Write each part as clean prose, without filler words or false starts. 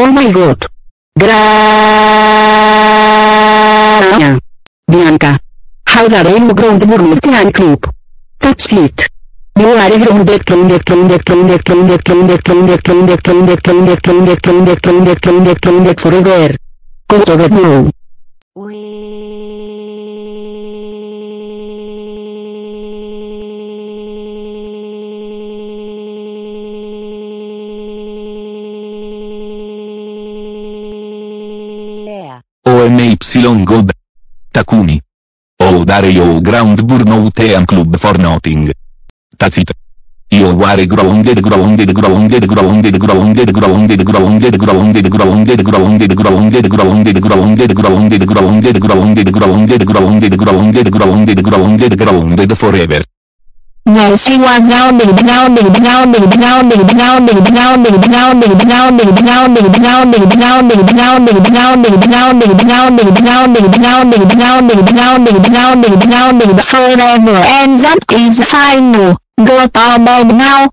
Oh my god. Bianca. How the rainbow ground Fan Club. That's it. You are grounded. Forever. Go to bed now. OMY God. Takumi. Oh dare yo ground burnout and club for nothing. That's it. You are grounded. Forever. Yes, you are grounded. Forever, and that is final. Go to bed now.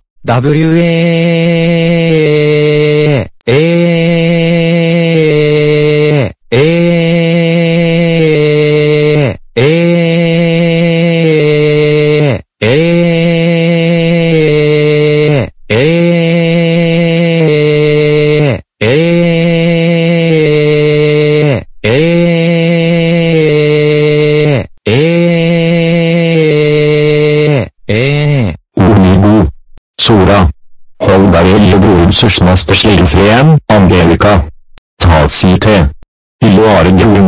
Sora. Hold deg i blodsøsternes skilfrem, Angelica. Ta si til. You are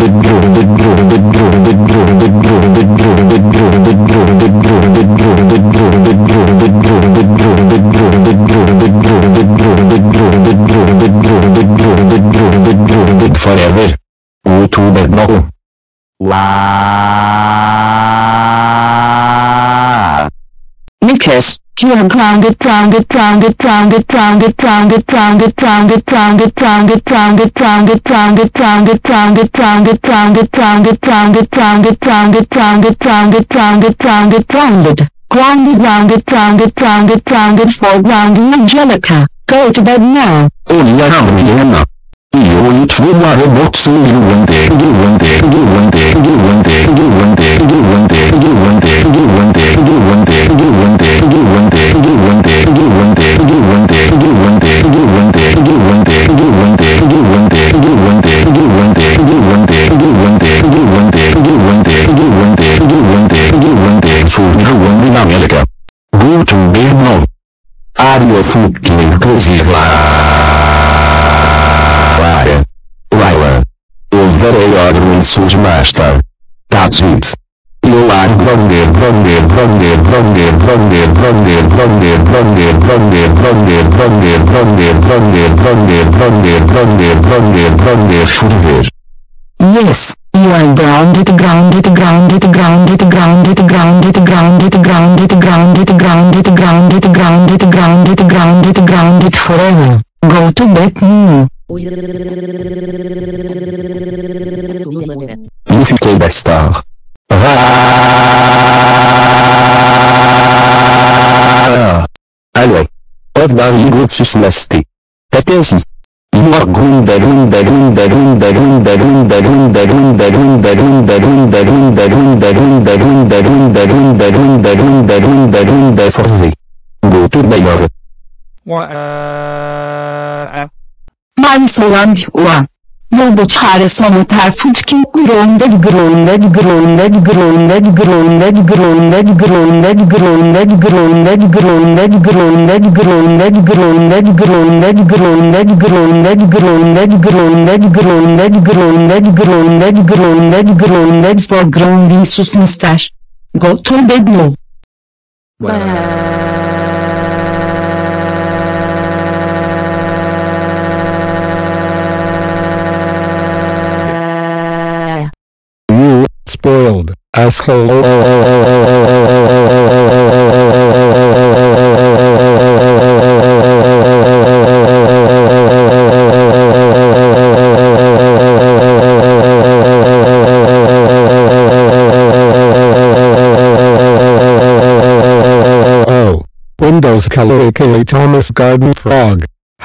forever. Go to bed now. Nicholas, you are grounded. Grounded for grounding Angelica. Go to bed now. You två robot som groende. Go to bed now. Are you fucking crazy? Lila. Over a yard sus master. That's it. You are grounded. Forever. Yes, you are grounded forever. Go to bed now. You fiquei besta. Allez. Odda mi gudsus nesti. Petezi. You are grounded. Forever. Go to bed. من سولاندیوان. نوبو چهار سومتر فوچکی grounded for grounding sus mister. Go to bed now. Spoiled, asshole. Oh. Windows Kallikali Thomas Garden Frog.